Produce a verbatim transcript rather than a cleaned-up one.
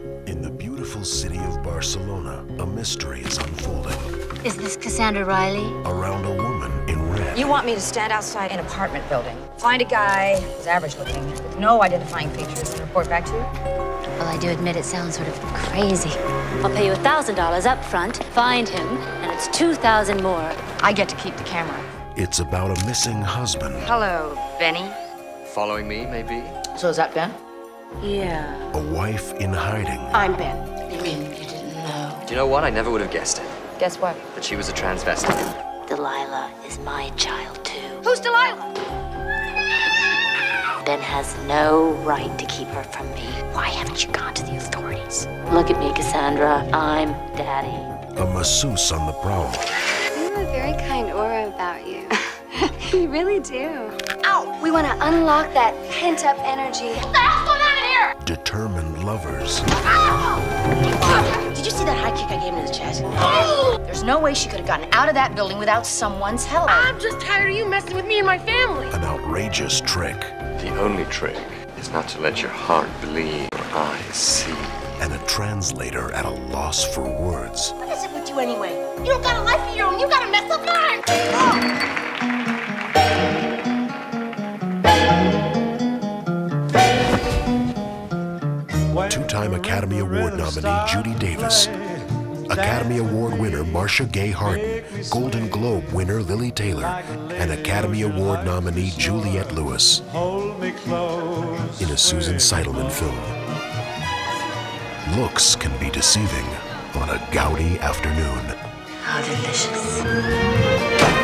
In the beautiful city of Barcelona, a mystery is unfolding. Is this Cassandra Reilly? Around a woman in red. You want me to stand outside an apartment building, find a guy who's average looking, with no identifying features, and report back to you? Well, I do admit it sounds sort of crazy. I'll pay you a thousand dollars up front, find him, and it's two thousand more. I get to keep the camera. It's about a missing husband. Hello, Benny. Following me, maybe? So is that Ben? Yeah. A wife in hiding. I'm Ben. You mean you didn't know? Do you know what? I never would have guessed it. Guess what? That she was a transvestite. Delilah is my child, too. Who's Delilah? Ben has no right to keep her from me. Why haven't you gone to the authorities? Look at me, Cassandra. I'm Daddy. A masseuse on the prowl. You have a very kind aura about you. You really do. Ow! We want to unlock that pent-up energy. What the hell's going on in here? Determined lovers. Did you see that high kick I gave him in the chest? There's no way she could have gotten out of that building without someone's help. I'm just tired of you messing with me and my family. An outrageous trick. The only trick is not to let your heart believe or eyes see. And a translator at a loss for words. What is it with you anyway? You don't got a life of your own. You got a mess up mind. Oh. Two-time Academy Award nominee Judy Davis, Academy Award winner Marcia Gay Harden, Golden Globe winner Lili Taylor, and Academy Award nominee Juliette Lewis in a Susan Seidelman film. Looks can be deceiving on a Gaudi afternoon. How delicious.